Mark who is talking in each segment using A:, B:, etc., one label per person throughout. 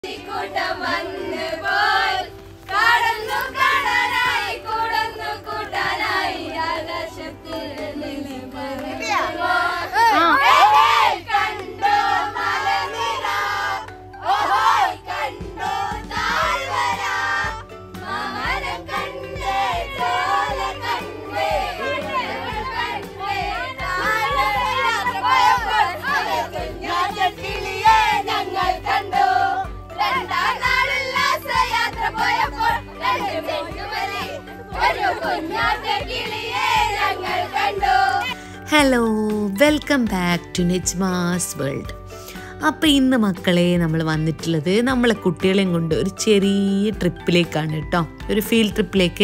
A: Hello, welcome back to Nijma's world. അപ്പോൾ ഇന്ന് മക്കളെ നമ്മൾ വന്നിട്ടുള്ളത് നമ്മളെ കുട്ടികളെയും കൊണ്ട് ഒരു ചെറിയ ട്രിപ്പിലേക്കാണ് കേട്ടോ. ഒരു ഫീൽഡ് ട്രിപ്പിലേക്ക്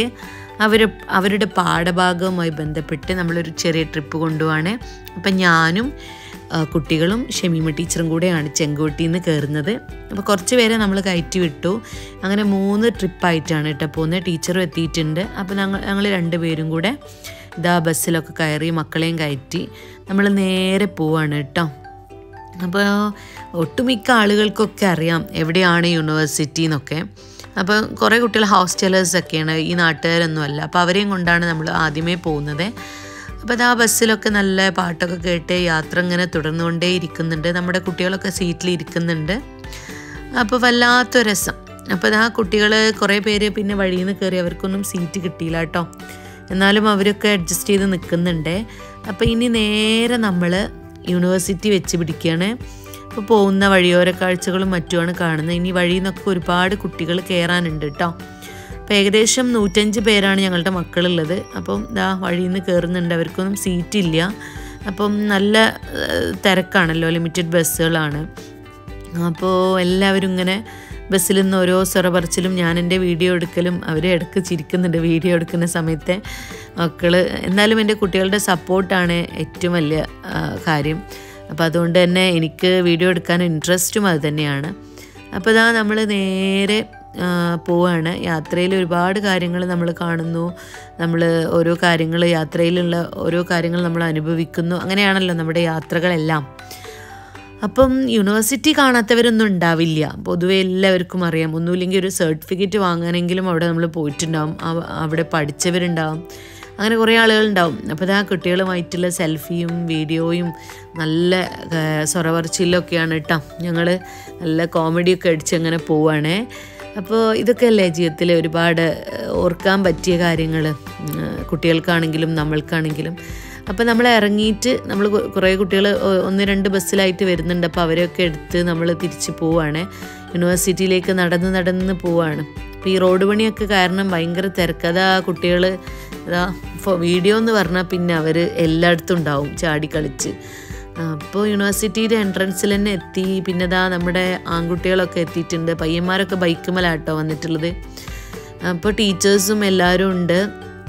A: അവരുടെ പാഠഭാഗവുമായി ബന്ധപ്പെട്ട് നമ്മളൊരു ചെറിയ ട്രിപ്പ് കൊണ്ടുപോവാണ്. അപ്പം ഞാനും കുട്ടികളും ഷമീമ ടീച്ചറും കൂടെയാണ് ചെങ്കോട്ടിയിൽ നിന്ന് കയറുന്നത്. അപ്പോൾ കുറച്ച് പേരെ നമ്മൾ കയറ്റി വിട്ടു. അങ്ങനെ 3 ട്രിപ്പായിട്ടാണ് കേട്ടോ പോകുന്നത്. ടീച്ചറും എത്തിയിട്ടുണ്ട്. അപ്പോൾ ഞങ്ങൾ 2 പേരും കൂടെ ഇതാ ബസ്സിലൊക്കെ കയറി മക്കളെയും കയറ്റി നമ്മൾ നേരെ പോവാണ് കേട്ടോ. അപ്പോൾ ഒട്ടുമിക്ക ആളുകൾക്കൊക്കെ അറിയാം എവിടെയാണ് യൂണിവേഴ്സിറ്റി എന്നൊക്കെ. അപ്പോൾ കുറേ കുട്ടികൾ ഹോസ്റ്റലേഴ്സൊക്കെയാണ്, ഈ നാട്ടുകാരൊന്നുമല്ല. അപ്പോൾ അവരെയും കൊണ്ടാണ് നമ്മൾ ആദ്യമേ പോകുന്നത്. അപ്പോൾ അത് ആ ബസ്സിലൊക്കെ നല്ല പാട്ടൊക്കെ കേട്ട് യാത്ര ഇങ്ങനെ തുടർന്നുകൊണ്ടേ ഇരിക്കുന്നുണ്ട്. നമ്മുടെ കുട്ടികളൊക്കെ സീറ്റിൽ ഇരിക്കുന്നുണ്ട്. അപ്പോൾ വല്ലാത്തൊരു രസം. അപ്പോൾ ആ കുട്ടികൾ കുറേ പേര് പിന്നെ വഴിയിൽ നിന്ന് കയറി, അവർക്കൊന്നും സീറ്റ് കിട്ടിയില്ല കേട്ടോ. എന്നാലും അവരൊക്കെ അഡ്ജസ്റ്റ് ചെയ്ത് നിൽക്കുന്നുണ്ട്. അപ്പോൾ ഇനി നേരെ നമ്മൾ യൂണിവേഴ്സിറ്റി വെച്ച് പിടിക്കുകയാണ്. അപ്പോൾ പോകുന്ന വഴിയോര കാഴ്ചകളും മറ്റുമാണ് കാണുന്നത്. ഇനി വഴിയിൽ നിന്നൊക്കെ ഒരുപാട് കുട്ടികൾ കയറാനുണ്ട് കേട്ടോ. അപ്പോൾ ഏകദേശം 105 പേരാണ് ഞങ്ങളുടെ മക്കളുള്ളത്. അപ്പം വഴിയിൽ നിന്ന് കയറുന്നുണ്ട്. അവർക്കൊന്നും സീറ്റില്ല. അപ്പം നല്ല തിരക്കാണല്ലോ, ലിമിറ്റഡ് ബസ്സുകളാണ്. അപ്പോൾ എല്ലാവരും ഇങ്ങനെ ബസ്സിൽ നിന്ന് ഓരോ സ്വറപറിച്ചിലും ഞാൻ എൻ്റെ വീഡിയോ എടുക്കലും അവർ ഇടയ്ക്ക് ചിരിക്കുന്നുണ്ട് വീഡിയോ എടുക്കുന്ന സമയത്തെ മക്കൾ. എന്നാലും എൻ്റെ കുട്ടികളുടെ സപ്പോർട്ടാണ് ഏറ്റവും വലിയ കാര്യം. അപ്പോൾ അതുകൊണ്ട് തന്നെ എനിക്ക് വീഡിയോ എടുക്കാൻ ഇൻട്രസ്റ്റും അത് തന്നെയാണ്. അപ്പോൾ നമ്മൾ നേരെ പോവാണ്. യാത്രയിൽ ഒരുപാട് കാര്യങ്ങൾ നമ്മൾ കാണുന്നു. നമ്മൾ ഓരോ കാര്യങ്ങൾ, യാത്രയിലുള്ള ഓരോ കാര്യങ്ങൾ നമ്മൾ അനുഭവിക്കുന്നു. അങ്ങനെയാണല്ലോ നമ്മുടെ യാത്രകളെല്ലാം. അപ്പം യൂണിവേഴ്സിറ്റി കാണാത്തവരൊന്നും ഉണ്ടാവില്ല. പൊതുവെ എല്ലാവർക്കും അറിയാം. ഒന്നുമില്ലെങ്കിൽ ഒരു സർട്ടിഫിക്കറ്റ് വാങ്ങാനെങ്കിലും അവിടെ നമ്മൾ പോയിട്ടുണ്ടാവും, അവിടെ പഠിച്ചവരുണ്ടാവും, അങ്ങനെ കുറേ ആളുകളുണ്ടാവും. അപ്പോൾ ആ കുട്ടികളുമായിട്ടുള്ള സെൽഫിയും വീഡിയോയും നല്ല സ്വറപറിച്ചിലൊക്കെയാണ് കേട്ടോ. ഞങ്ങൾ നല്ല കോമഡിയൊക്കെ അടിച്ച് അങ്ങനെ പോവുകയാണേ. അപ്പോൾ ഇതൊക്കെ അല്ലേ ജീവിതത്തിൽ ഒരുപാട് ഓർക്കാൻ പറ്റിയ കാര്യങ്ങൾ, കുട്ടികൾക്കാണെങ്കിലും നമ്മൾക്കാണെങ്കിലും. അപ്പോൾ നമ്മൾ ഇറങ്ങിയിട്ട് നമ്മൾ കുറേ കുട്ടികൾ 1-2 ബസ്സിലായിട്ട് വരുന്നുണ്ട്. അപ്പോൾ അവരെയൊക്കെ എടുത്ത് നമ്മൾ തിരിച്ച് പോവുകയാണ്. യൂണിവേഴ്സിറ്റിയിലേക്ക് നടന്ന് പോവുകയാണ്. അപ്പോൾ ഈ റോഡ് പണിയൊക്കെ കാരണം ഭയങ്കര തിരക്കതാ. കുട്ടികൾ വീഡിയോ എന്ന് പറഞ്ഞാൽ പിന്നെ അവർ എല്ലായിടത്തും ഉണ്ടാവും ചാടിക്കളിച്ച്. അപ്പോൾ യൂണിവേഴ്സിറ്റിയുടെ എൻട്രൻസിൽ തന്നെ എത്തി. പിന്നെ നമ്മുടെ ആൺകുട്ടികളൊക്കെ എത്തിയിട്ടുണ്ട്. പയ്യന്മാരൊക്കെ ബൈക്കുമലാട്ടോ വന്നിട്ടുള്ളത്. അപ്പോൾ ടീച്ചേഴ്സും എല്ലാവരും ഉണ്ട്.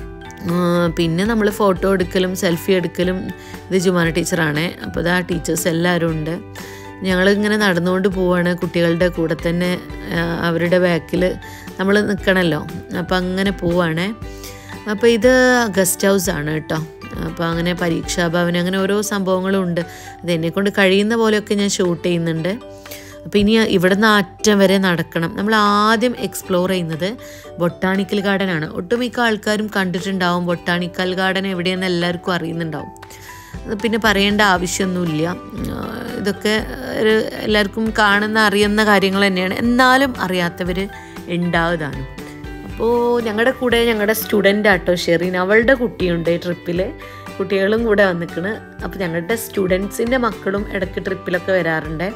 A: പിന്നെ നമ്മൾ ഫോട്ടോ എടുക്കലും സെൽഫി എടുക്കലും ഇത് ജുമാന ടീച്ചറാണ്. അപ്പോൾ ടീച്ചേഴ്സ് എല്ലാവരും ഉണ്ട്. ഞങ്ങളിങ്ങനെ നടന്നുകൊണ്ട് പോവാണ്. കുട്ടികളുടെ കൂടെ തന്നെ അവരുടെ ബാക്കിൽ നമ്മൾ നിൽക്കണമല്ലോ. അപ്പോൾ അങ്ങനെ പോവാണ്. അപ്പോൾ ഇത് ഗസ്റ്റ് ഹൗസാണ് കേട്ടോ. അപ്പോൾ അങ്ങനെ പരീക്ഷാഭവൻ, അങ്ങനെ ഓരോ സംഭവങ്ങളും ഉണ്ട്. അതെന്നെക്കൊണ്ട് കഴിയുന്ന പോലെയൊക്കെ ഞാൻ ഷൂട്ട് ചെയ്യുന്നുണ്ട്. അപ്പോൾ ഇനി ഇവിടുന്ന് അറ്റം വരെ നടക്കണം. നമ്മൾ ആദ്യം എക്സ്പ്ലോർ ചെയ്യുന്നത് ബൊട്ടാണിക്കൽ ഗാർഡൻ ആണ്. ഒട്ടുമിക്ക ആൾക്കാരും കണ്ടിട്ടുണ്ടാവും. ബൊട്ടാണിക്കൽ ഗാർഡൻ എവിടെയെന്ന് എല്ലാവർക്കും അറിയുന്നുണ്ടാവും. പിന്നെ പറയേണ്ട ആവശ്യമൊന്നുമില്ല. ഇതൊക്കെ എല്ലാവർക്കും അറിയുന്ന കാര്യങ്ങൾ തന്നെയാണ്. എന്നാലും അറിയാത്തവർ ഉണ്ടാവുന്നതാണ്. അപ്പോൾ ഞങ്ങളുടെ കൂടെ ഞങ്ങളുടെ സ്റ്റുഡൻ്റ് ആട്ടോ ഷെറീൻ, അവളുടെ കുട്ടിയുണ്ട് ട്രിപ്പിൽ. കുട്ടികളും കൂടെ വന്നിക്കണ്. അപ്പോൾ ഞങ്ങളുടെ സ്റ്റുഡൻസിൻ്റെ മക്കളും ഇടയ്ക്ക് ട്രിപ്പിലൊക്കെ വരാറുണ്ട്.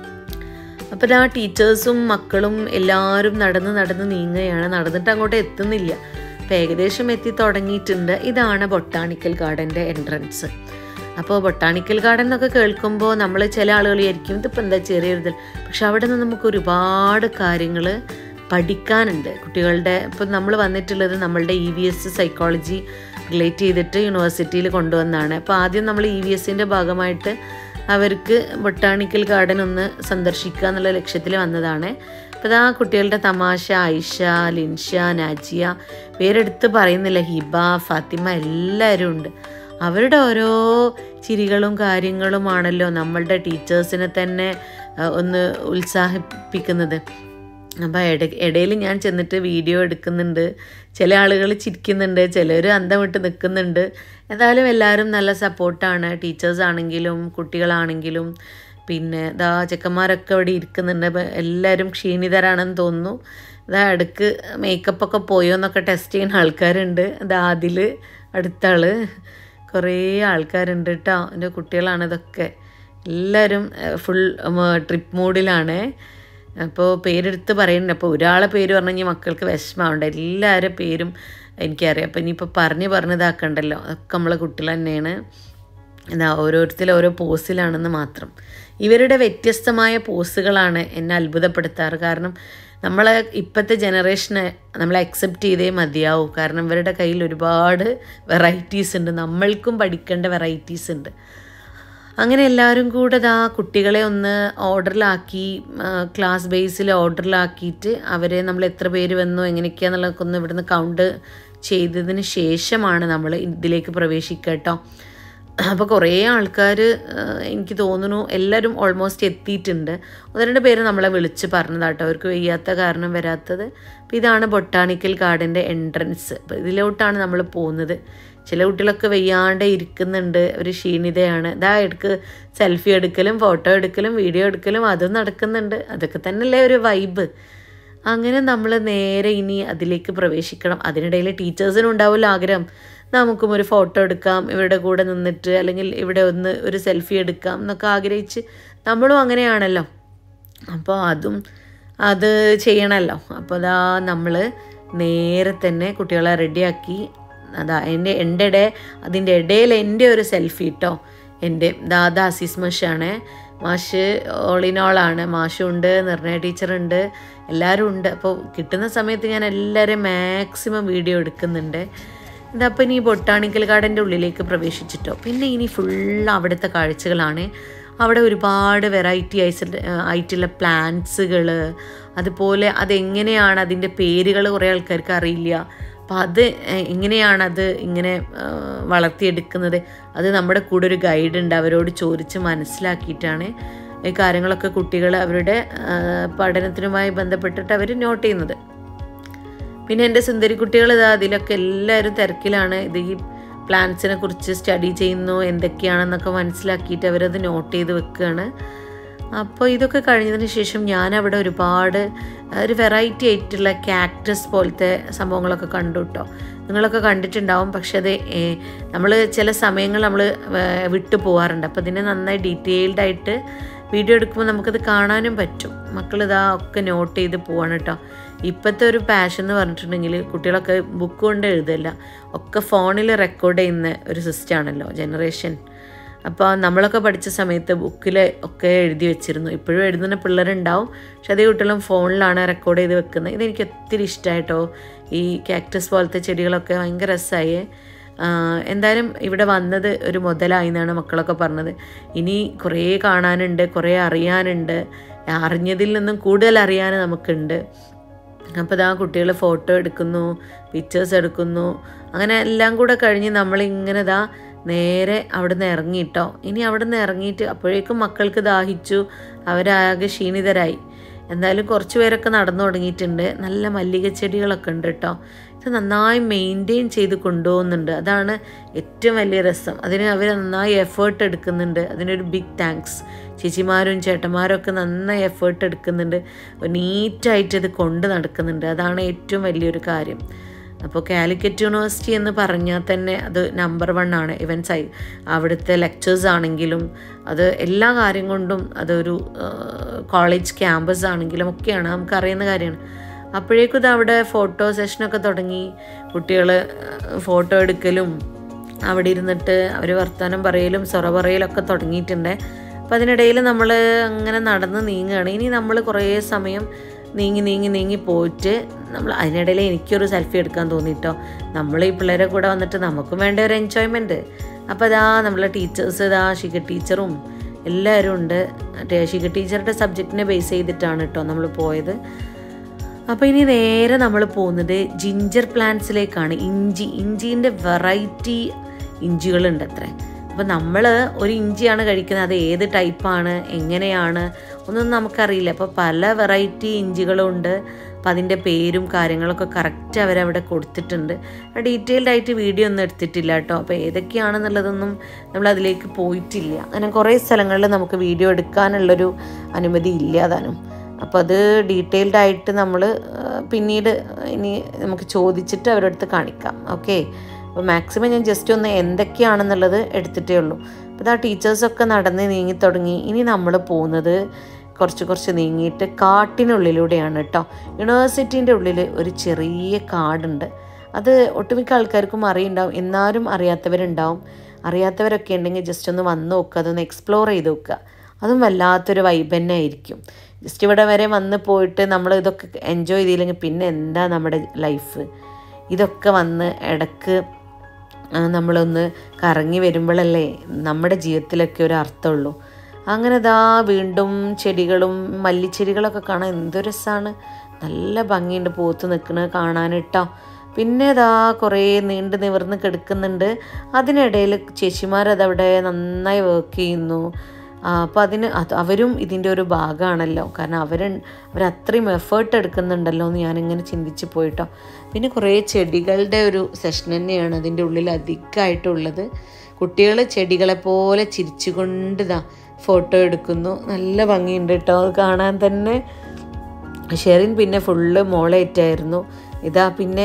A: അപ്പോൾ ടീച്ചേഴ്സും മക്കളും എല്ലാവരും നടന്ന് നീങ്ങുകയാണ്. നടന്നിട്ട് അങ്ങോട്ട് എത്തുന്നില്ല. അപ്പോൾ ഏകദേശം എത്തി തുടങ്ങിയിട്ടുണ്ട്. ഇതാണ് ബൊട്ടാണിക്കൽ ഗാർഡൻ്റെ എൻട്രൻസ്. അപ്പോൾ ബൊട്ടാണിക്കൽ ഗാർഡൻ എന്നൊക്കെ കേൾക്കുമ്പോൾ നമ്മൾ ചില ആളുകൾ വിചാരിക്കും ഇതിപ്പോൾ എന്താ ചെറിയൊരിതിൽ. പക്ഷെ അവിടെ നിന്ന് നമുക്ക് ഒരുപാട് കാര്യങ്ങൾ പഠിക്കാനുണ്ട് കുട്ടികളുടെ. ഇപ്പം നമ്മൾ വന്നിട്ടുള്ളത് നമ്മളുടെ EVS സൈക്കോളജി റിലേറ്റ് ചെയ്തിട്ട് യൂണിവേഴ്സിറ്റിയിൽ കൊണ്ടുവന്നാണ്. അപ്പോൾ ആദ്യം നമ്മൾ EVSൻ്റെ ഭാഗമായിട്ട് അവർക്ക് ബൊട്ടാണിക്കൽ ഗാർഡൻ ഒന്ന് സന്ദർശിക്കുക എന്നുള്ള ലക്ഷ്യത്തിൽ വന്നതാണ്. അപ്പോൾ കുട്ടികളുടെ തമാശ, ആയിഷ, ലിൻഷ, നാജിയ, പേരെടുത്ത് പറയുന്നില്ല, ഹിബ, ഫാത്തിമ, എല്ലാവരും ഉണ്ട്. അവരുടെ ഓരോ ചിരികളും കാര്യങ്ങളുമാണല്ലോ നമ്മളുടെ ടീച്ചേഴ്സിനെ തന്നെ ഒന്ന് ഉത്സാഹിപ്പിക്കുന്നത്. അപ്പോൾ ഇടയിൽ ഞാൻ ചെന്നിട്ട് വീഡിയോ എടുക്കുന്നുണ്ട്. ചില ആളുകൾ ചിരിക്കുന്നുണ്ട്, ചിലർ അന്തം വിട്ട് നിൽക്കുന്നുണ്ട്. എന്തായാലും എല്ലാവരും നല്ല സപ്പോർട്ടാണ്, ടീച്ചേഴ്സാണെങ്കിലും കുട്ടികളാണെങ്കിലും. പിന്നെ ചെക്കന്മാരൊക്കെ ഇവിടെ ഇരിക്കുന്നുണ്ട്. എല്ലാവരും ക്ഷീണിതരാണെന്ന് തോന്നുന്നു. ഇടയ്ക്ക് മേക്കപ്പൊക്കെ പോയോ എന്നൊക്കെ ടെസ്റ്റ് ചെയ്യുന്ന ആൾക്കാരുണ്ട്. അതിൽ അടുത്ത ആൾ കുറേ ആൾക്കാരുണ്ട് കേട്ടോ. എൻ്റെ കുട്ടികളാണ് ഇതൊക്കെ. എല്ലാവരും ഫുൾ ട്രിപ്പ് മൂഡിലാണ്. അപ്പോൾ പേരെടുത്ത് പറയുന്നുണ്ട്. അപ്പോൾ ഒരാളെ പേര് പറഞ്ഞു കഴിഞ്ഞാൽ മക്കൾക്ക് വിഷമമുണ്ട്. എല്ലാവരുടെ പേരും എനിക്കറിയാം. അപ്പോൾ ഇനിയിപ്പോൾ പറഞ്ഞിതാക്കണ്ടല്ലോ, അതൊക്കെ നമ്മളെ കുട്ടികൾ തന്നെയാണ്. ഓരോരുത്തരും ഓരോ പോസിലാണെന്ന് മാത്രം. ഇവരുടെ വ്യത്യസ്തമായ പോസുകളാണ് എന്നെ അത്ഭുതപ്പെടുത്താറ്. കാരണം നമ്മളെ ഇപ്പോഴത്തെ ജനറേഷനെ നമ്മളെ അക്സെപ്റ്റ് ചെയ്തേ മതിയാവും. കാരണം ഇവരുടെ കയ്യിൽ ഒരുപാട് വെറൈറ്റീസ് ഉണ്ട്, നമ്മൾക്കും പഠിക്കേണ്ട വെറൈറ്റീസ് ഉണ്ട്. അങ്ങനെ എല്ലാവരും കൂടെ കുട്ടികളെ ഒന്ന് ഓർഡറിലാക്കി, ക്ലാസ് ബേസിൽ ഓർഡറിലാക്കിയിട്ട് അവരെ നമ്മൾ എത്ര പേര് വന്നു എങ്ങനെയൊക്കെയാണെന്നുള്ളതൊക്കെ ഒന്ന് ഇവിടുന്ന് കൗണ്ട് ചെയ്തതിന് ശേഷമാണ് നമ്മൾ ഇതിലേക്ക് പ്രവേശിക്കുക കേട്ടോ. അപ്പോൾ കുറേ ആൾക്കാർ എനിക്ക് തോന്നുന്നു എല്ലാവരും ഓൾമോസ്റ്റ് എത്തിയിട്ടുണ്ട്. 1-2 പേര് നമ്മളെ വിളിച്ച് പറഞ്ഞതാട്ടോ, അവർക്ക് വയ്യാത്ത കാരണം വരാത്തത്. അപ്പോൾ ഇതാണ് ബൊട്ടാണിക്കൽ ഗാർഡൻ്റെ എൻട്രൻസ്. അപ്പോൾ ഇതിലോട്ടാണ് നമ്മൾ പോകുന്നത്. ചില കുട്ടികളൊക്കെ വയ്യാണ്ട് ഇരിക്കുന്നുണ്ട്, ഒരു ക്ഷീണിതയാണ്. ഇടയ്ക്ക് സെൽഫി എടുക്കലും ഫോട്ടോ എടുക്കലും വീഡിയോ എടുക്കലും അതും നടക്കുന്നുണ്ട്. അതൊക്കെ തന്നെയല്ലേ ഒരു വൈബ്. അങ്ങനെ നമ്മൾ നേരെ ഇനി അതിലേക്ക് പ്രവേശിക്കണം. അതിനിടയിൽ ടീച്ചേഴ്സിനും ഉണ്ടാവില്ല ആഗ്രഹം, നമുക്കും ഒരു ഫോട്ടോ എടുക്കാം ഇവരുടെ കൂടെ നിന്നിട്ട്, അല്ലെങ്കിൽ ഇവിടെ ഒന്ന് ഒരു സെൽഫി എടുക്കാം എന്നൊക്കെ ആഗ്രഹിച്ച് നമ്മളും അങ്ങനെയാണല്ലോ. അപ്പോൾ അത് ചെയ്യണമല്ലോ. അപ്പോൾ നമ്മൾ നേരെ തന്നെ കുട്ടികളെ റെഡിയാക്കി. അതിൻ്റെ ഇടയിൽ എൻ്റെ ഒരു സെൽഫി കേട്ടോ. എൻ്റെ അസീസ് മാഷാണ്. മാഷ് ഓളിനോളാണ്. മാഷുണ്ട്, നിർണയ ടീച്ചറുണ്ട്, എല്ലാവരും ഉണ്ട്. അപ്പോൾ കിട്ടുന്ന സമയത്ത് ഞാൻ എല്ലാവരെയും മാക്സിമം വീഡിയോ എടുക്കുന്നുണ്ട്. അപ്പോൾ ഇനി ബൊട്ടാണിക്കൽ ഗാർഡൻ്റെ ഉള്ളിലേക്ക് പ്രവേശിച്ചിട്ടോ. പിന്നെ ഇനി ഫുൾ അവിടുത്തെ കാഴ്ചകളാണ്. അവിടെ ഒരുപാട് വെറൈറ്റി ആയിട്ടുള്ള പ്ലാന്റ്സുകൾ, അതുപോലെ അതെങ്ങനെയാണ് അതിൻ്റെ പേരുകൾ കുറേ ആൾക്കാർക്ക് അറിയില്ല. അപ്പോൾ അത് എങ്ങനെയാണത് ഇങ്ങനെ വളർത്തിയെടുക്കുന്നത്, അത് നമ്മുടെ കൂടെ ഒരു ഗൈഡ് ഉണ്ട്, അവരോട് ചോദിച്ച് മനസ്സിലാക്കിയിട്ടാണ് ഈ കാര്യങ്ങളൊക്കെ കുട്ടികൾ അവരുടെ പഠനത്തിനുമായി ബന്ധപ്പെട്ടിട്ട് അവർ നോട്ട് ചെയ്യുന്നത്. പിന്നെ എൻ്റെ സുന്ദരി കുട്ടികൾ അതിലൊക്കെ എല്ലാവരും തിരക്കിലാണ്. ഈ പ്ലാന്റ്സിനെ കുറിച്ച് സ്റ്റഡി ചെയ്യുന്നു, എന്തൊക്കെയാണെന്നൊക്കെ മനസ്സിലാക്കിയിട്ട് അവരത് നോട്ട് ചെയ്ത് വെക്കുകയാണ്. അപ്പോൾ ഇതൊക്കെ കഴിഞ്ഞതിന് ശേഷം ഞാനവിടെ ഒരുപാട് ഒരു വെറൈറ്റി ആയിട്ടുള്ള കാക്ടസ് പോലത്തെ സംഭവങ്ങളൊക്കെ കണ്ടു കേട്ടോ. നിങ്ങളൊക്കെ കണ്ടിട്ടുണ്ടാവും. പക്ഷെ അത് നമ്മൾ ചില സമയങ്ങൾ നമ്മൾ വിട്ടു പോകാറുണ്ട്. അപ്പോൾ ഇതിനെ നന്നായി ഡീറ്റെയിൽഡായിട്ട് വീഡിയോ എടുക്കുമ്പോൾ നമുക്കത് കാണാനും പറ്റും. മക്കളിതാ ഒക്കെ നോട്ട് ചെയ്ത് പോവാണ് കേട്ടോ. ഇപ്പോഴത്തെ ഒരു പാഷൻ എന്ന് പറഞ്ഞിട്ടുണ്ടെങ്കിൽ കുട്ടികളൊക്കെ ബുക്ക് കൊണ്ട് എഴുതില്ല, ഒക്കെ ഫോണിൽ റെക്കോർഡ് ചെയ്യുന്ന ഒരു സിസ്റ്റമാണല്ലോ ജനറേഷൻ. അപ്പോൾ നമ്മളൊക്കെ പഠിച്ച സമയത്ത് ബുക്കിൽ ഒക്കെ എഴുതി വെച്ചിരുന്നു. ഇപ്പോഴും എഴുതുന്ന പിള്ളേരുണ്ടാവും, പക്ഷെ അതേ കുട്ടികളും ഫോണിലാണ് റെക്കോർഡ് ചെയ്ത് വെക്കുന്നത്. ഇതെനിക്ക് ഒത്തിരി ഇഷ്ടമായിട്ടോ. ഈ കാക്ടസ് പോലത്തെ ചെടികളൊക്കെ ഭയങ്കര രസമായി. എന്തായാലും ഇവിടെ വന്നത് ഒരു മുതലായി എന്നാണ് മക്കളൊക്കെ പറഞ്ഞത്. ഇനി കുറേ കാണാനുണ്ട്, കുറേ അറിയാനുണ്ട്. അറിഞ്ഞതിൽ നിന്നും കൂടുതൽ അറിയാൻ നമുക്കുണ്ട്. അപ്പോൾ കുട്ടികൾ ഫോട്ടോ എടുക്കുന്നു, പിക്ചേഴ്സ് എടുക്കുന്നു. അങ്ങനെ എല്ലാം കൂടെ കഴിഞ്ഞ് നമ്മളിങ്ങനെ നേരെ അവിടെ നിന്ന് ഇറങ്ങിയിട്ടോ. ഇനി അവിടെ നിന്ന് ഇറങ്ങിയിട്ട് അപ്പോഴേക്കും മക്കൾക്ക് ദാഹിച്ചു, അവരാകെ ക്ഷീണിതരായി. എന്തായാലും കുറച്ച് പേരൊക്കെ നടന്നു തുടങ്ങിയിട്ടുണ്ട്. നല്ല മല്ലിക ചെടികളൊക്കെ ഉണ്ട് കേട്ടോ. ഇത് നന്നായി മെയിൻറ്റെയിൻ ചെയ്ത് കൊണ്ടുപോകുന്നുണ്ട്. അതാണ് ഏറ്റവും വലിയ രസം. അതിന് അവർ നന്നായി എഫേർട്ട് എടുക്കുന്നുണ്ട്. അതിനൊരു ബിഗ് താങ്ക്സ്. ചേച്ചിമാരും ചേട്ടന്മാരും ഒക്കെ നന്നായി എഫേർട്ട് എടുക്കുന്നുണ്ട്. നീറ്റായിട്ട് ഇത് കൊണ്ട് നടക്കുന്നുണ്ട്. അതാണ് ഏറ്റവും വലിയൊരു കാര്യം. അപ്പോൾ കാലിക്കറ്റ് യൂണിവേഴ്സിറ്റി എന്ന് പറഞ്ഞാൽ തന്നെ അത് നമ്പർ 1 ആണ്. ഇവൻസ് അവിടുത്തെ ലെക്ചേഴ്സ് ആണെങ്കിലും അത് എല്ലാ കാര്യം കൊണ്ടും അതൊരു കോളേജ് ക്യാമ്പസ് ആണെങ്കിലും ഒക്കെയാണ്, നമുക്കറിയുന്ന കാര്യമാണ്. അപ്പോഴേക്കും ഇത് അവിടെ ഫോട്ടോ സെഷനൊക്കെ തുടങ്ങി. കുട്ടികൾ ഫോട്ടോ എടുക്കലും അവിടെ ഇരുന്നിട്ട് അവർ വർത്തമാനം പറയലും സൊറ പറയലൊക്കെ തുടങ്ങിയിട്ടുണ്ട്. അപ്പോൾ അതിനിടയിൽ നമ്മൾ അങ്ങനെ നടന്ന് നീങ്ങുകയാണ്. ഇനി നമ്മൾ കുറേ സമയം നീങ്ങി പോയിട്ട് നമ്മൾ അതിനിടയിൽ എനിക്കൊരു സെൽഫി എടുക്കാൻ തോന്നിയിട്ടോ. നമ്മൾ ഈ പിള്ളേരെ കൂടെ വന്നിട്ട് നമുക്കും വേണ്ട ഒരു എൻജോയ്മെൻറ്റ്. അപ്പോൾ നമ്മളെ ടീച്ചേഴ്സ് ഷിക ടീച്ചറും എല്ലാവരും ഉണ്ട്. ഷിക ടീച്ചറുടെ സബ്ജക്റ്റിനെ ബേസ് ചെയ്തിട്ടാണ് കേട്ടോ നമ്മൾ പോയത്. അപ്പോൾ ഇനി നേരെ നമ്മൾ പോകുന്നത് ജിഞ്ചർ പ്ലാന്റ്സിലേക്കാണ്. ഇഞ്ചീൻ്റെ വെറൈറ്റി ഇഞ്ചികളുണ്ട് അത്രേ. അപ്പോൾ നമ്മൾ ഒരു ഇഞ്ചിയാണ് കഴിക്കുന്നത്, അത് ഏത് ടൈപ്പാണ് എങ്ങനെയാണ് ഒന്നും നമുക്കറിയില്ല. അപ്പോൾ പല വെറൈറ്റി ഇഞ്ചികളും ഉണ്ട്. അപ്പം അതിൻ്റെ പേരും കാര്യങ്ങളൊക്കെ കറക്റ്റ് അവരവിടെ കൊടുത്തിട്ടുണ്ട്. ഡീറ്റെയിൽഡ് ആയിട്ട് വീഡിയോ ഒന്നും എടുത്തിട്ടില്ല കേട്ടോ. അപ്പോൾ ഏതൊക്കെയാണെന്നുള്ളതൊന്നും നമ്മൾ അതിലേക്ക് പോയിട്ടില്ല. അങ്ങനെ കുറേ സ്ഥലങ്ങളിൽ നമുക്ക് വീഡിയോ എടുക്കാനുള്ളൊരു അനുമതി ഇല്ല താനും. അപ്പോൾ അത് ഡീറ്റെയിൽഡ് ആയിട്ട് നമ്മൾ പിന്നീട് ഇനി നമുക്ക് ചോദിച്ചിട്ട് അവരുടെ അടുത്ത് കാണിക്കാം. ഓക്കെ, അപ്പോൾ മാക്സിമം ഞാൻ ജസ്റ്റ് ഒന്ന് എന്തൊക്കെയാണെന്നുള്ളത് എടുത്തിട്ടേ ഉള്ളൂ. അപ്പോൾ ആ ടീച്ചേഴ്സൊക്കെ നടന്ന് നീങ്ങി തുടങ്ങി. ഇനി നമ്മൾ പോകുന്നത് കുറച്ച് നീങ്ങിയിട്ട് കാട്ടിനുള്ളിലൂടെയാണ് കേട്ടോ. യൂണിവേഴ്സിറ്റീൻ്റെ ഉള്ളിൽ ഒരു ചെറിയ കാടുണ്ട്. അത് ഒട്ടുമിക്ക ആൾക്കാർക്കും അറിയുണ്ടാവും, എന്നാലും അറിയാത്തവരുണ്ടാവും. അറിയാത്തവരൊക്കെ ഉണ്ടെങ്കിൽ ജസ്റ്റ് ഒന്ന് വന്ന് നോക്കുക, അതൊന്ന് എക്സ്പ്ലോർ ചെയ്ത് നോക്കുക. അതും വല്ലാത്തൊരു വൈബ് തന്നെ ആയിരിക്കും. ജസ്റ്റ് ഇവിടെ വരെ വന്ന് പോയിട്ട് നമ്മൾ ഇതൊക്കെ എൻജോയ് ചെയ്തില്ലെങ്കിൽ പിന്നെ എന്താ നമ്മുടെ ലൈഫ്? ഇതൊക്കെ വന്ന് ഇടയ്ക്ക് നമ്മളൊന്ന് കറങ്ങി വരുമ്പോഴല്ലേ നമ്മുടെ ജീവിതത്തിലൊക്കെ ഒരു അർത്ഥമുള്ളൂ. അങ്ങനെ വീണ്ടും ചെടികളും മല്ലിച്ചെടികളൊക്കെ കാണാൻ എന്തൊരു രസമാണ്. നല്ല ഭംഗിയുണ്ട് പൂത്ത് നിൽക്കുന്നത് കാണാൻ കേട്ടോ. പിന്നെ കുറേ നീണ്ട് നിവർന്ന് കിടക്കുന്നുണ്ട്. അതിനിടയിൽ ചേച്ചിമാരതവിടെ നന്നായി വർക്ക് ചെയ്യുന്നു. അപ്പോൾ അവരും ഇതിൻ്റെ ഒരു ഭാഗമാണല്ലോ. കാരണം അവരത്രയും എഫേർട്ട് എടുക്കുന്നുണ്ടല്ലോ എന്ന് ഞാനിങ്ങനെ ചിന്തിച്ച് പോയിട്ടോ. പിന്നെ കുറേ ചെടികളുടെ ഒരു സെഷൻ തന്നെയാണ് അതിൻ്റെ ഉള്ളിൽ അധികമായിട്ടുള്ളത്. കുട്ടികൾ ചെടികളെ പോലെ ചിരിച്ചുകൊണ്ട് ഫോട്ടോ എടുക്കുന്നു. നല്ല ഭംഗിയുണ്ട് കേട്ടോ അത് കാണാൻ തന്നെ. ഷെറിൻ പിന്നെ ഫുള്ള് മോളേറ്റായിരുന്നു. പിന്നെ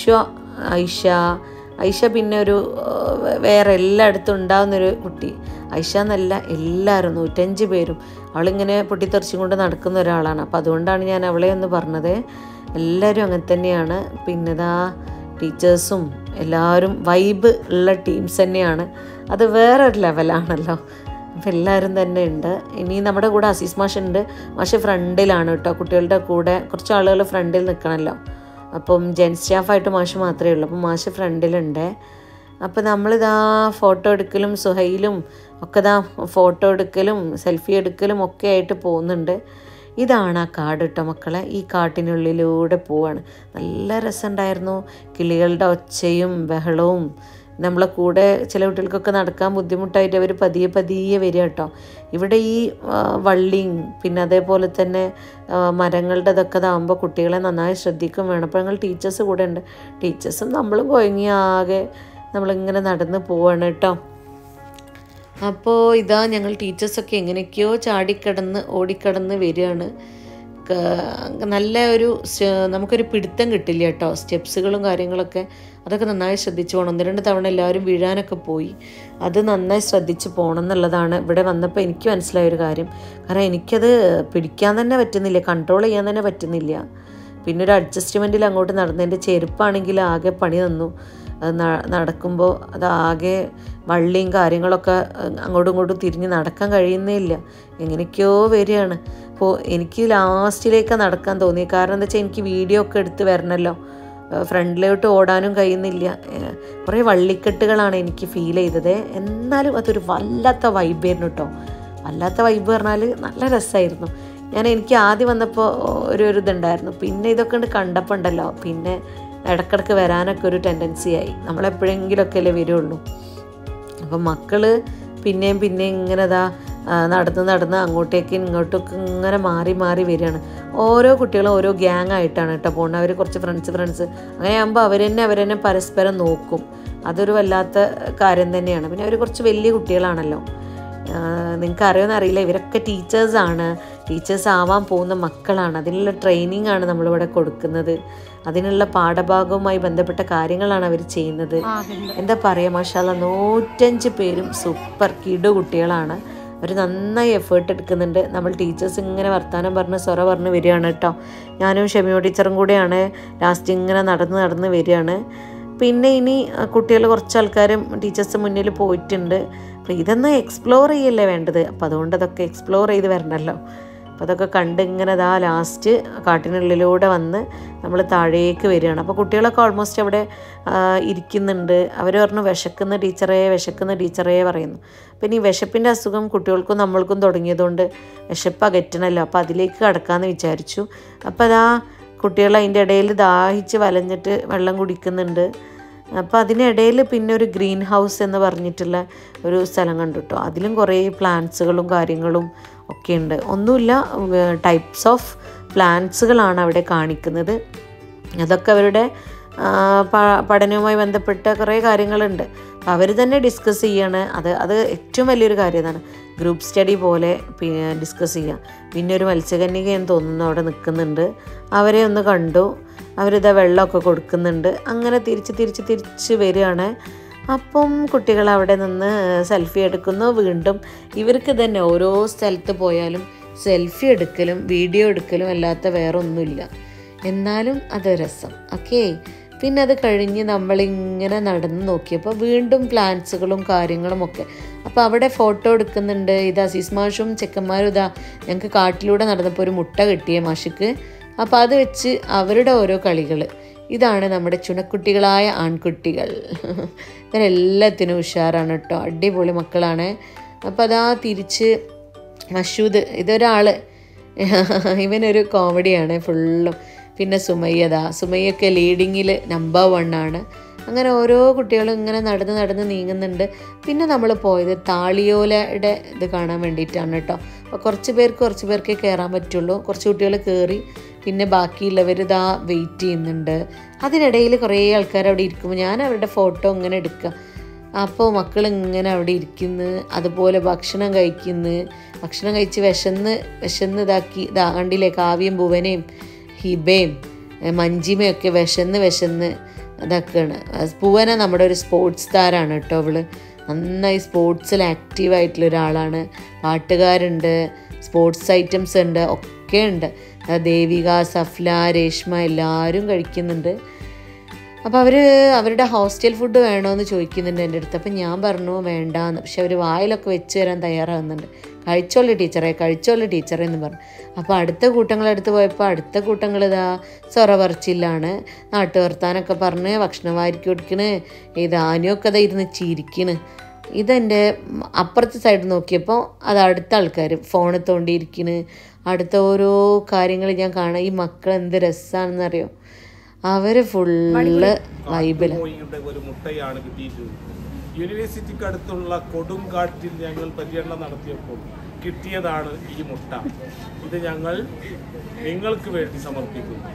A: ഐഷ പിന്നെ ഒരു വേറെ എല്ലായിടത്തും ഉണ്ടാകുന്നൊരു കുട്ടി. ഐഷ എന്നല്ല, എല്ലാവരും 105 പേരും അവളിങ്ങനെ പൊട്ടിത്തെറിച്ചും കൊണ്ട് നടക്കുന്ന ഒരാളാണ്. അപ്പോൾ അതുകൊണ്ടാണ് ഞാൻ അവളെ ഒന്ന് പറഞ്ഞത്. എല്ലാവരും അങ്ങനെ തന്നെയാണ്. പിന്നെ ടീച്ചേഴ്സും എല്ലാവരും വൈബ് ഉള്ള ടീംസ് തന്നെയാണ്. അത് വേറൊരു ലെവലാണല്ലോ. അപ്പോൾ എല്ലാവരും തന്നെ ഉണ്ട്. ഇനി നമ്മുടെ കൂടെ അസീസ് മാഷുണ്ട്. മാഷ് ഫ്രണ്ടിലാണ് കേട്ടോ. കുട്ടികളുടെ കൂടെ കുറച്ച് ആളുകൾ ഫ്രണ്ടിൽ നിൽക്കണമല്ലോ. അപ്പം ജെൻസ് സ്റ്റാഫായിട്ട് മാഷ് മാത്രമേ ഉള്ളൂ. അപ്പം മാഷ് ഫ്രണ്ടിലുണ്ട്. അപ്പോൾ നമ്മളിതാ ഫോട്ടോ എടുക്കലും സുഹൈലും ഒക്കെ ഫോട്ടോ എടുക്കലും സെൽഫി എടുക്കലും ഒക്കെ ആയിട്ട് പോകുന്നുണ്ട്. ഇതാണ് ആ കാട് കേട്ടോ മക്കളെ. ഈ കാട്ടിനുള്ളിലൂടെ പോവാണ്. നല്ല രസമുണ്ടായിരുന്നു. കിളികളുടെ ഒച്ചയും ബഹളവും. നമ്മളെ കൂടെ ചില കുട്ടികൾക്കൊക്കെ നടക്കാൻ ബുദ്ധിമുട്ടായിട്ട് അവർ പതിയെ വരിക കേട്ടോ. ഇവിടെ ഈ വള്ളിയും പിന്നെ അതേപോലെ തന്നെ മരങ്ങളുടെ ഇതൊക്കെ ഇതാകുമ്പോൾ കുട്ടികളെ നന്നായി ശ്രദ്ധിക്കും വേണം. അപ്പോൾ ഞങ്ങൾ ടീച്ചേഴ്സ് കൂടെ ഉണ്ട്. ടീച്ചേഴ്സും നമ്മളും കുഴങ്ങി ആകെ നമ്മളിങ്ങനെ നടന്ന് പോവാണ് കേട്ടോ. അപ്പോൾ ഞങ്ങൾ ടീച്ചേഴ്സൊക്കെ എങ്ങനെയൊക്കെയോ ചാടിക്കടന്ന് ഓടിക്കടന്ന് വരികയാണ്. നല്ല നമുക്കൊരു പിടുത്തം കിട്ടില്ല കേട്ടോ. സ്റ്റെപ്സുകളും കാര്യങ്ങളൊക്കെ അതൊക്കെ നന്നായി ശ്രദ്ധിച്ച് പോകണം. 1-2 തവണ എല്ലാവരും വീഴാനൊക്കെ പോയി. അത് നന്നായി ശ്രദ്ധിച്ച് പോകണം എന്നുള്ളതാണ് ഇവിടെ വന്നപ്പോൾ എനിക്ക് മനസ്സിലായൊരു കാര്യം. കാരണം എനിക്കത് പിടിക്കാൻ തന്നെ പറ്റുന്നില്ല, കൺട്രോൾ ചെയ്യാൻ തന്നെ പറ്റുന്നില്ല. പിന്നെ ഒരു അഡ്ജസ്റ്റ്മെൻറ്റിൽ അങ്ങോട്ട് നടന്നതിൻ്റെ ചെരുപ്പാണെങ്കിൽ ആകെ പണി തന്നു. അത് നടക്കുമ്പോൾ അതാകെ വള്ളിയും കാര്യങ്ങളൊക്കെ അങ്ങോട്ടും ഇങ്ങോട്ടും തിരിഞ്ഞ് നടക്കാൻ കഴിയുന്നേ ഇല്ല. എങ്ങനെയൊക്കെയോ വരികയാണ്. അപ്പോൾ എനിക്ക് ലാസ്റ്റിലേക്ക് നടക്കാൻ തോന്നി. കാരണം എന്താ വെച്ചാൽ എനിക്ക് വീഡിയോ ഒക്കെ എടുത്ത് വരണമല്ലോ. ഫ്രണ്ടിലോട്ട് ഓടാനും കഴിയുന്നില്ല. കുറേ വള്ളിക്കെട്ടുകളാണ് എനിക്ക് ഫീൽ ചെയ്തത്. എന്നാലും അതൊരു വല്ലാത്ത വൈബായിരുന്നു കേട്ടോ. വല്ലാത്ത വൈബ് പറഞ്ഞാൽ നല്ല രസമായിരുന്നു. എനിക്ക് ആദ്യം വന്നപ്പോൾ ഒരു ഇതുണ്ടായിരുന്നു. പിന്നെ ഇതൊക്കെ കണ്ടപ്പോൾ ഉണ്ടല്ലോ, പിന്നെ ഇടക്കിടക്ക് വരാനൊക്കെ ഒരു ടെൻഡൻസി ആയി. നമ്മളെപ്പോഴെങ്കിലുമൊക്കെ അല്ലേ വരുള്ളൂ. അപ്പം മക്കൾ പിന്നെയും ഇങ്ങനെ നടന്ന് അങ്ങോട്ടേക്ക് ഇങ്ങോട്ടൊക്കെ ഇങ്ങനെ മാറി വരികയാണ്. ഓരോ കുട്ടികളും ഓരോ ഗ്യാങ് ആയിട്ടാണ് കേട്ടോ പോകുന്നത്. അവർ കുറച്ച് ഫ്രണ്ട്സ് അങ്ങനെ ആകുമ്പോൾ അവരെന്നെ പരസ്പരം നോക്കും. അതൊരു വല്ലാത്ത കാര്യം തന്നെയാണ്. പിന്നെ അവർ കുറച്ച് വലിയ കുട്ടികളാണല്ലോ. നിങ്ങൾക്ക് അറിയുമെന്ന് അറിയില്ല, ഇവരൊക്കെ ടീച്ചേഴ്സ് ആവാൻ പോകുന്ന മക്കളാണ്. അതിനുള്ള ട്രെയിനിങ് ആണ് നമ്മളിവിടെ കൊടുക്കുന്നത്. അതിനുള്ള പാഠഭാഗവുമായി ബന്ധപ്പെട്ട കാര്യങ്ങളാണ് അവർ ചെയ്യുന്നത്. എന്താ പറയുക, മാഷാല്ലാ 105 പേരും സൂപ്പർ കിടു കുട്ടികളാണ്. അവർ നന്നായി എഫേർട്ട് എടുക്കുന്നുണ്ട്. നമ്മൾ ടീച്ചേഴ്സ് ഇങ്ങനെ വർത്താനം പറഞ്ഞ് വരികയാണ് കേട്ടോ. ഞാനും ഷെമിയോ ടീച്ചറും കൂടെയാണ് ലാസ്റ്റ് ഇങ്ങനെ നടന്ന് വരികയാണ്. പിന്നെ ഇനി കുട്ടികൾ കുറച്ച് ആൾക്കാരും ടീച്ചേഴ്സ് മുന്നിൽ പോയിട്ടുണ്ട്. അപ്പോൾ ഇതൊന്ന് എക്സ്പ്ലോർ ചെയ്യല്ലേ വേണ്ടത്. അപ്പോൾ അതുകൊണ്ട് അതൊക്കെ എക്സ്പ്ലോർ ചെയ്ത് വരണമല്ലോ. അപ്പോൾ അതൊക്കെ കണ്ട് ഇങ്ങനെ ലാസ്റ്റ് കാട്ടിനുള്ളിലൂടെ വന്ന് നമ്മൾ താഴേക്ക് വരികയാണ്. അപ്പോൾ കുട്ടികളൊക്കെ ഓൾമോസ്റ്റ് അവിടെ ഇരിക്കുന്നുണ്ട്. അവർ പറഞ്ഞു വിശക്കുന്ന ടീച്ചറേ പറയുന്നു. പിന്നെ ഈ വിശപ്പിൻ്റെ അസുഖം കുട്ടികൾക്കും നമ്മൾക്കും തുടങ്ങിയതുകൊണ്ട് വിശപ്പ് അകറ്റണമല്ലോ. അപ്പോൾ അതിലേക്ക് കടക്കാമെന്ന് വിചാരിച്ചു. അപ്പോൾ കുട്ടികൾ അതിൻ്റെ ഇടയിൽ ദാഹിച്ച് വലഞ്ഞിട്ട് വെള്ളം കുടിക്കുന്നുണ്ട്. അപ്പോൾ അതിനിടയിൽ പിന്നെ ഒരു ഗ്രീൻ ഹൗസ് എന്ന് പറഞ്ഞിട്ടുള്ള ഒരു സ്ഥലം കണ്ടു കേട്ടോ. അതിലും കുറേ പ്ലാന്റ്സുകളും കാര്യങ്ങളും ഒക്കെ ഉണ്ട്. ഒന്നുമില്ല, ടൈപ്സ് ഓഫ് പ്ലാന്റ്സുകളാണ് അവിടെ കാണിക്കുന്നത്. അതൊക്കെ അവരുടെ പഠനവുമായി ബന്ധപ്പെട്ട കുറേ കാര്യങ്ങളുണ്ട്. അവർ തന്നെ ഡിസ്കസ് ചെയ്യാണ്. അത് ഏറ്റവും വലിയൊരു കാര്യം ഇതാണ്. ഗ്രൂപ്പ് സ്റ്റഡി പോലെ ഡിസ്കസ് ചെയ്യുക. പിന്നെ ഒരു മത്സ്യകന്യകയെന്ന് തോന്നുന്നു അവിടെ നിൽക്കുന്നുണ്ട്. അവരെ ഒന്ന് കണ്ടു. അവരിതാ വെള്ളമൊക്കെ കൊടുക്കുന്നുണ്ട്. അങ്ങനെ തിരിച്ച് വരികയാണ്. അപ്പം കുട്ടികൾ അവിടെ നിന്ന് സെൽഫി എടുക്കുന്നു. വീണ്ടും ഇവർക്ക് തന്നെ ഓരോ സ്ഥലത്ത് പോയാലും സെൽഫി എടുക്കലും വീഡിയോ എടുക്കലും അല്ലാത്ത വേറെ ഒന്നുമില്ല. എന്നാലും അത് രസം. ഓക്കെ, പിന്നെ അത് കഴിഞ്ഞ് നമ്മളിങ്ങനെ നടന്ന് നോക്കിയപ്പോൾ വീണ്ടും പ്ലാന്റ്സുകളും കാര്യങ്ങളും ഒക്കെ. അപ്പോൾ അവിടെ ഫോട്ടോ എടുക്കുന്നുണ്ട്. ഇത് അസീസ് മാഷും ചെക്കന്മാരും ഇതാ ഞങ്ങൾക്ക് കാട്ടിലൂടെ നടന്നപ്പോൾ ഒരു മുട്ട കിട്ടിയ മാഷിക്ക്. അപ്പോൾ അത് വെച്ച് അവരുടെ ഓരോ കളികൾ. ഇതാണ് നമ്മുടെ ചുണക്കുട്ടികളായ ആൺകുട്ടികൾ. ഇവരെല്ലാത്തിനും ഉഷാറാണ് കേട്ടോ, അടിപൊളി മക്കളാണ്. അപ്പോൾ അതാ തിരിച്ച് മഷൂദ്, ഇതൊരാൾ, ഇവനൊരു കോമഡിയാണ് ഫുള്ളും. പിന്നെ സുമയ്യൊക്കെ ലീഡിങ്ങിൽ നമ്പർ 1 ആണ്. അങ്ങനെ ഓരോ കുട്ടികളും ഇങ്ങനെ നടന്ന് നീങ്ങുന്നുണ്ട്. പിന്നെ നമ്മൾ പോയത് താളിയോലയുടെ ഇത് കാണാൻ വേണ്ടിയിട്ടാണ് കേട്ടോ. അപ്പോൾ കുറച്ച് പേർക്കേ കയറാൻ പറ്റുള്ളൂ. കുറച്ച് കുട്ടികൾ കയറി, പിന്നെ ബാക്കിയുള്ളവർ ഇതാ വെയിറ്റ് ചെയ്യുന്നുണ്ട്. അതിനിടയിൽ കുറേ ആൾക്കാർ അവിടെ ഇരിക്കുമ്പോൾ ഞാൻ അവരുടെ ഫോട്ടോ ഇങ്ങനെ എടുക്കുക. അപ്പോൾ മക്കൾ ഇങ്ങനെ അവിടെ ഇരിക്കുന്നു, അതുപോലെ ഭക്ഷണം കഴിച്ച് വിശന്ന് ഇതാക്കി കണ്ടില്ലേ, കാവ്യം ഭുവനയും ഹിബയും മഞ്ജിമയൊക്കെ വിശന്ന് ഇതൊക്കെയാണ്. ഭുവന നമ്മുടെ ഒരു സ്പോർട്സ് താരമാണ് കേട്ടോ. അവള് നന്നായി സ്പോർട്സിൽ ആക്റ്റീവായിട്ടുള്ള ഒരാളാണ്. പാട്ടുകാരുണ്ട്, സ്പോർട്സ് ഐറ്റംസ് ഉണ്ട്, ഒക്കെ ഉണ്ട്. ദേവിക, സഫ്ല, രേഷ്മ എല്ലാവരും കഴിക്കുന്നുണ്ട്. അപ്പോൾ അവരുടെ ഹോസ്റ്റൽ ഫുഡ് വേണമെന്ന് ചോദിക്കുന്നുണ്ട് എൻ്റെ അടുത്ത്. അപ്പം ഞാൻ പറഞ്ഞു വേണ്ടാന്ന്. പക്ഷെ അവർ വായിലൊക്കെ വെച്ച് തരാൻ തയ്യാറാകുന്നുണ്ട്. കഴിച്ചോളൂ ടീച്ചറെ എന്ന് പറഞ്ഞു. അപ്പോൾ അടുത്ത കൂട്ടങ്ങളെടുത്ത് പോയപ്പോൾ അടുത്ത കൂട്ടങ്ങൾ ഇതാ സൊറ പറച്ചില്ലാണ്. നാട്ടുവർത്താനൊക്കെ പറഞ്ഞ് ഭക്ഷണം വാരിക്ക് കൊടുക്കണ്. ആനയൊക്കെ അതാ ഇരുന്ന് ചിരിക്കണ്. ഇതെൻ്റെ അപ്പുറത്തെ സൈഡ് നോക്കിയപ്പോൾ അത് അടുത്ത ആൾക്കാർ ഫോണിൽ തോണ്ടിയിരിക്കണ്. അടുത്ത ഓരോ കാര്യങ്ങൾ ഞാൻ കാണാം. ഈ മക്കൾ എന്ത് രസമാണെന്നറിയോ, അവർ ഫുള്ള് വൈബില്.
B: ഒരു മുട്ടയാണ് കിട്ടിയിട്ടുള്ളത്. യൂണിവേഴ്സിറ്റിക്ക് അടുത്തുള്ള കൊടുങ്കാട്ടിൽ ഞങ്ങൾ പര്യടനം നടത്തിയപ്പോൾ കിട്ടിയതാണ് ഈ മുട്ട. ഇത് ഞങ്ങൾ നിങ്ങൾക്ക് വേണ്ടി സമർപ്പിക്കുന്നു.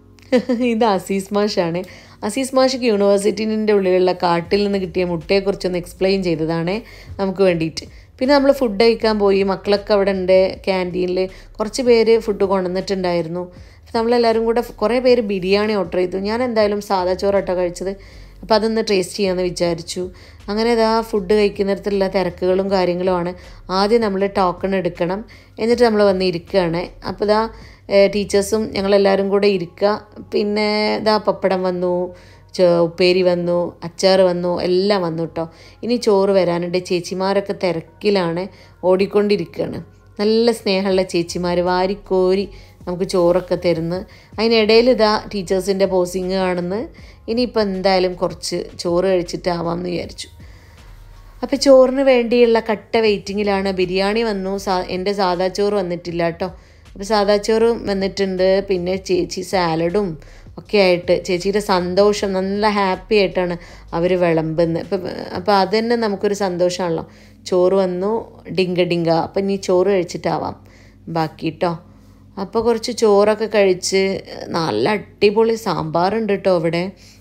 A: ഇത് അസീസ് മാഷാണ്. അസീസ് മാഷിക്ക് യൂണിവേഴ്സിറ്റിൻ്റെ ഉള്ളിലുള്ള കാട്ടിൽ നിന്ന് കിട്ടിയ മുട്ടയെക്കുറിച്ചൊന്ന് എക്സ്പ്ലെയിൻ ചെയ്തതാണ് നമുക്ക് വേണ്ടിയിട്ട്. പിന്നെ നമ്മൾ ഫുഡ് കഴിക്കാൻ പോയി. മക്കളൊക്കെ അവിടെ ഉണ്ട് ക്യാൻറ്റീനിൽ. കുറച്ച് പേര് ഫുഡ് കൊണ്ടുവന്നിട്ടുണ്ടായിരുന്നു. നമ്മളെല്ലാവരും കൂടെ കുറേ പേര് ബിരിയാണി ഓർഡർ ചെയ്തു. ഞാൻ എന്തായാലും സാദാ ചോറാട്ടോ കഴിച്ചത്. അപ്പോൾ അതൊന്ന് ടേസ്റ്റ് ചെയ്യാമെന്ന് വിചാരിച്ചു. അങ്ങനെ ഇതാ ഫുഡ് കഴിക്കുന്നിടത്തുള്ള തിരക്കുകളും കാര്യങ്ങളുമാണ്. ആദ്യം നമ്മൾ ടോക്കൺ എടുക്കണം, എന്നിട്ട് നമ്മൾ വന്ന് ഇരിക്കുകയാണ്. അപ്പോൾ ഇതാ ടീച്ചേഴ്സും ഞങ്ങളെല്ലാവരും കൂടെ ഇരിക്കുക. പിന്നെ ഇതാ പപ്പടം വന്നു, ഉപ്പേരി വന്നു, അച്ചാർ വന്നു, എല്ലാം വന്നു കേട്ടോ. ഇനി ചോറ് വരാനുണ്ട്. ചേച്ചിമാരൊക്കെ തിരക്കിലാണ്, ഓടിക്കൊണ്ടിരിക്കുകയാണ്. നല്ല സ്നേഹമുള്ള ചേച്ചിമാർ വാരിക്കോരി നമുക്ക് ചോറൊക്കെ തരുന്നു. അതിനിടയിൽ ഇതാ ടീച്ചേഴ്സിൻ്റെ പോസിങ് കാണുന്നു. ഇനിയിപ്പോൾ എന്തായാലും കുറച്ച് ചോറ് കഴിച്ചിട്ടാവാമെന്ന് വിചാരിച്ചു. അപ്പോൾ ചോറിന് വേണ്ടിയുള്ള കട്ട വെയിറ്റിങ്ങിലാണ്. ബിരിയാണി വന്നു, എൻ്റെ സാദാ ചോറ് വന്നിട്ടില്ല കേട്ടോ. അപ്പോൾ സാദാ ചോറും വന്നിട്ടുണ്ട്. പിന്നെ ചേച്ചി സാലഡും ഒക്കെ ആയിട്ട് ചേച്ചിയുടെ സന്തോഷം, നല്ല ഹാപ്പി ആയിട്ടാണ് അവർ വിളമ്പുന്നത്. അപ്പോൾ അത് തന്നെ നമുക്കൊരു സന്തോഷമാണല്ലോ. ചോറ് വന്നു, ഡിങ്ക. അപ്പം ഇനി ചോറ് കഴിച്ചിട്ടാവാം ബാക്കി കേട്ടോ. അപ്പോൾ കുറച്ച് ചോറൊക്കെ കഴിച്ച് നല്ല അടിപൊളി സാമ്പാറുണ്ട് കേട്ടോ അവിടെ.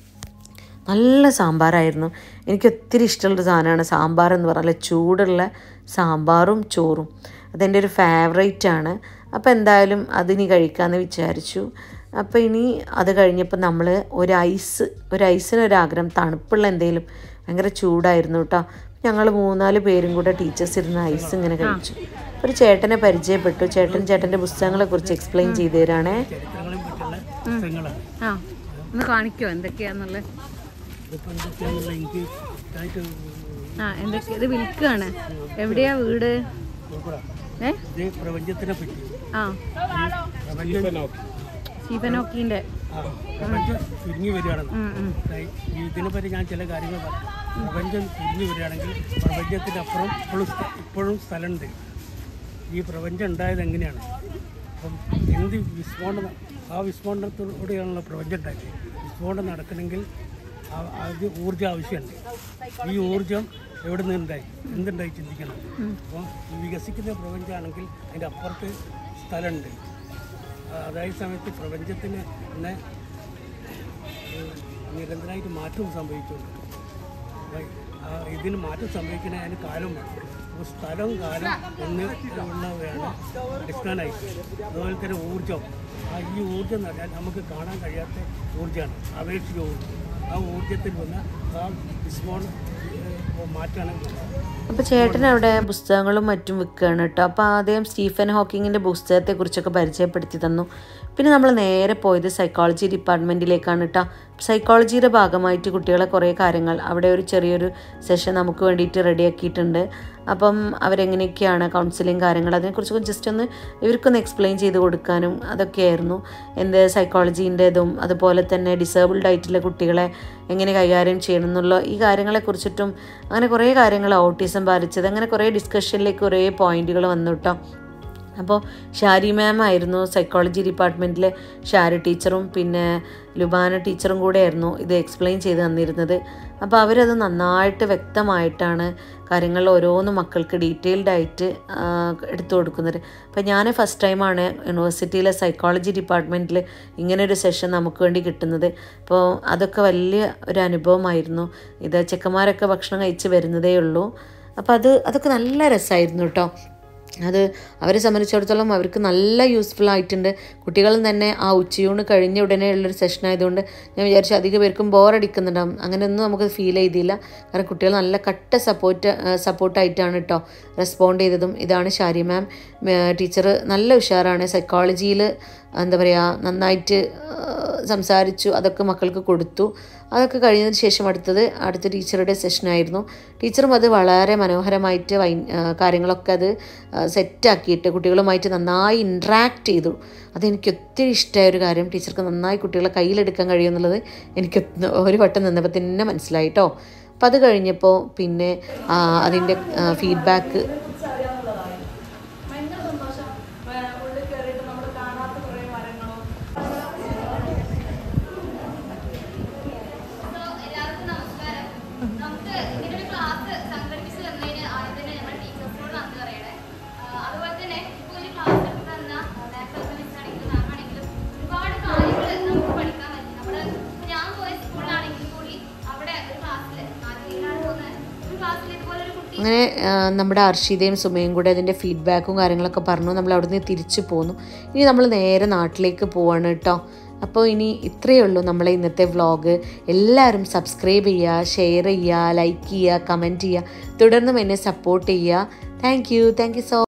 A: നല്ല സാമ്പാറായിരുന്നു. എനിക്ക് ഒത്തിരി ഇഷ്ടമുള്ളൊരു സാധനമാണ് സാമ്പാർ എന്ന് പറഞ്ഞാൽ. ചൂടുള്ള സാമ്പാറും ചോറും അതെൻ്റെ ഒരു ഫേവറേറ്റാണ്. അപ്പോൾ എന്തായാലും അതിനി കഴിക്കാമെന്ന് വിചാരിച്ചു. അപ്പോൾ ഇനി അത് കഴിഞ്ഞപ്പോൾ നമ്മൾ ഒരു ഐസിനൊരാഗ്രഹം, തണുപ്പുള്ള എന്തെങ്കിലും. ഭയങ്കര ചൂടായിരുന്നു കേട്ടോ. ഞങ്ങൾ 3-4 പേരും കൂടെ ടീച്ചേഴ്സ് ഇരുന്ന് ഐസ് ഇങ്ങനെ കഴിച്ചു. ഒരു ചേട്ടനെ പരിചയപ്പെട്ടു. ചേട്ടൻ്റെ പുസ്തകങ്ങളെ കുറിച്ച് എക്സ്പ്ലെയിൻ ചെയ്തു തരാണേ.
C: കാണിക്കോ എന്തൊക്കെയാന്നുള്ളത്? എന്തൊക്കെ ഇത് വിൽക്കാണ്? എവിടെയാ വീട്?
B: പ്രപഞ്ചത്തിനെ പറ്റി.
C: ശിവനോക്കിന്റെ
B: ചുരുങ്ങി വരികയാണെന്ന്. ഇതിനെപ്പറ്റി ഞാൻ ചില കാര്യങ്ങൾ പറഞ്ഞു. പ്രപഞ്ചം ചുരുങ്ങി വരികയാണെങ്കിൽ പ്രപഞ്ചത്തിൻ്റെ അപ്പുറം ഇപ്പോഴും സ്ഥലമുണ്ട്. ഈ പ്രപഞ്ചം ഉണ്ടായത് എങ്ങനെയാണ്? അപ്പം എന്ത് വിസ്ഫോടനത്തോടെയാണല്ലോ പ്രപഞ്ചം ഉണ്ടാക്കിയത്. വിസ്ഫോടനം നടക്കണമെങ്കിൽ അത് ഊർജ്ജം ആവശ്യമുണ്ട്. ഈ ഊർജ്ജം എവിടെ നിന്നുണ്ടായി എന്തുണ്ടായി ചിന്തിക്കണം. അപ്പോൾ വികസിക്കുന്ന പ്രപഞ്ചമാണെങ്കിൽ അതിൻ്റെ അപ്പുറത്ത് സ്ഥലമുണ്ട്. അതായത് സമയത്ത് പ്രപഞ്ചത്തിന് തന്നെ നിരന്തരമായിട്ട് മാറ്റം സംഭവിച്ചുകൊണ്ട് ഇതിന് മാറ്റം സംഭവിക്കുന്ന അതിന് കാലം വേണം. അപ്പോൾ സ്ഥലം കാലം എന്നുള്ളവയാണ് അടിസ്ഥാനമായിട്ട്. അതുപോലെ തന്നെ ഊർജം. ഈ ഊർജം എന്ന് പറഞ്ഞാൽ നമുക്ക് കാണാൻ കഴിയാത്ത ഊർജ്ജമാണ്, അപേക്ഷിക ഊർജ്ജം. ആ ഊർജ്ജത്തിൽ വന്ന ആ വിസ്മോൺ മാറ്റാണ്.
A: അപ്പോൾ ചേട്ടൻ അവിടെ പുസ്തകങ്ങളും മറ്റും വിൽക്കുകയാണ് കേട്ടോ. അപ്പോൾ ആദ്യം സ്റ്റീഫൻ ഹോക്കിങ്ങിൻ്റെ പുസ്തകത്തെക്കുറിച്ചൊക്കെ പരിചയപ്പെടുത്തി തന്നു. പിന്നെ നമ്മൾ നേരെ പോയത് സൈക്കോളജി ഡിപ്പാർട്ട്മെൻറ്റിലേക്കാണ് കേട്ടോ. സൈക്കോളജിയുടെ ഭാഗമായിട്ട് കുട്ടികളെ കുറേ കാര്യങ്ങൾ അവിടെ ഒരു ചെറിയൊരു സെഷൻ നമുക്ക് വേണ്ടിയിട്ട് റെഡിയാക്കിയിട്ടുണ്ട്. അപ്പം അവരെങ്ങനെയൊക്കെയാണ് കൗൺസിലിംഗ് കാര്യങ്ങൾ അതിനെക്കുറിച്ചൊക്കെ ജസ്റ്റ് ഒന്ന് ഇവർക്കൊന്ന് എക്സ്പ്ലെയിൻ ചെയ്ത് കൊടുക്കാനും അതൊക്കെയായിരുന്നു. എന്ത് സൈക്കോളജീൻ്റെതും അതുപോലെ തന്നെ ഡിസേബിൾഡ് ആയിട്ടുള്ള കുട്ടികളെ എങ്ങനെ കൈകാര്യം ചെയ്യണം എന്നുള്ള ഈ കാര്യങ്ങളെക്കുറിച്ചിട്ടും അങ്ങനെ കുറേ കാര്യങ്ങൾ, ഓട്ടിസം ബാധിച്ചത്, അങ്ങനെ കുറേ ഡിസ്കഷനിലേക്ക് കുറേ പോയിന്റുകൾ വന്നു കേട്ടോ. അപ്പോൾ ഷാരി മാം ആയിരുന്നു സൈക്കോളജി ഡിപ്പാർട്ട്മെൻറ്റിലെ ഷാരി ടീച്ചറും പിന്നെ ലുബാന ടീച്ചറും കൂടെ ആയിരുന്നു ഇത് എക്സ്പ്ലെയിൻ ചെയ്ത് തന്നിരുന്നത്. അപ്പോൾ അവരത് നന്നായിട്ട് വ്യക്തമായിട്ടാണ് കാര്യങ്ങൾ ഓരോന്നും മക്കൾക്ക് ഡീറ്റെയിൽഡ് ആയിട്ട് എടുത്തു കൊടുക്കുന്നത്. അപ്പോൾ ഞാൻ ഫസ്റ്റ് ടൈമാണ് യൂണിവേഴ്സിറ്റിയിലെ സൈക്കോളജി ഡിപ്പാർട്ട്മെൻറ്റിൽ ഇങ്ങനൊരു സെഷൻ നമുക്ക് വേണ്ടി കിട്ടുന്നത്. അപ്പോൾ അതൊക്കെ വലിയ ഒരു അനുഭവമായിരുന്നു. ഇത് ചെക്കന്മാരൊക്കെ ഭക്ഷണം കഴിച്ച് വരുന്നതേ ഉള്ളൂ. അപ്പോൾ അതൊക്കെ നല്ല രസമായിരുന്നു കേട്ടോ. അത് അവരെ സംബന്ധിച്ചിടത്തോളം അവർക്ക് നല്ല യൂസ്ഫുൾ ആയിട്ടുണ്ട്. കുട്ടികളും തന്നെ ആ ഉച്ചയൂണ് കഴിഞ്ഞ ഉടനെ ഉള്ളൊരു സെഷൻ ആയതുകൊണ്ട് ഞാൻ വിചാരിച്ചു അധികം പേർക്കും ബോറടിക്കുന്നുണ്ടാവും. അങ്ങനെയൊന്നും നമുക്ക് ഫീൽ ചെയ്തില്ല. കാരണം കുട്ടികൾ നല്ല കട്ട സപ്പോർട്ടായിട്ടാണ് കേട്ടോ റെസ്പോണ്ട് ചെയ്തതും. ഇതാണ് ഷാരി മാം ടീച്ചർ. നല്ല ഉഷാറാണ്. സൈക്കോളജിയിൽ എന്താ പറയുക നന്നായിട്ട് സംസാരിച്ചു, അതൊക്കെ മക്കൾക്ക് കൊടുത്തു. അതൊക്കെ കഴിഞ്ഞതിന് ശേഷം അടുത്ത ടീച്ചറുടെ സെഷനായിരുന്നു. ടീച്ചറും അത് വളരെ മനോഹരമായിട്ട് കാര്യങ്ങളൊക്കെ അത് സെറ്റാക്കിയിട്ട് കുട്ടികളുമായിട്ട് നന്നായി ഇൻട്രാക്ട് ചെയ്തു. അതെനിക്ക് ഒത്തിരി ഇഷ്ടമായൊരു കാര്യം. ടീച്ചർക്ക് നന്നായി കുട്ടികളെ കയ്യിലെടുക്കാൻ കഴിയുമെന്നുള്ളത് എനിക്ക് ഒരു വട്ടം നിന്നപ്പോൾ തന്നെ മനസ്സിലായി കേട്ടോ. അപ്പോൾ അത് കഴിഞ്ഞപ്പോൾ പിന്നെ അതിൻ്റെ ഫീഡ്ബാക്ക് അങ്ങനെ നമ്മുടെ അർഷിതയും സുമയും കൂടെ അതിൻ്റെ ഫീഡ്ബാക്കും കാര്യങ്ങളൊക്കെ പറഞ്ഞു. നമ്മൾ അവിടെ നിന്ന് തിരിച്ചു പോന്നു. ഇനി നമ്മൾ നേരെ നാട്ടിലേക്ക് പോവാണ് കേട്ടോ. അപ്പോൾ ഇനി ഇത്രയേ ഉള്ളൂ നമ്മളെ ഇന്നത്തെ വ്ളോഗ്. എല്ലാവരും സബ്സ്ക്രൈബ് ചെയ്യുക, ഷെയർ ചെയ്യുക, ലൈക്ക് ചെയ്യുക, കമൻറ്റ് ചെയ്യുക, തുടർന്നും എന്നെ സപ്പോർട്ട് ചെയ്യുക. Thank you so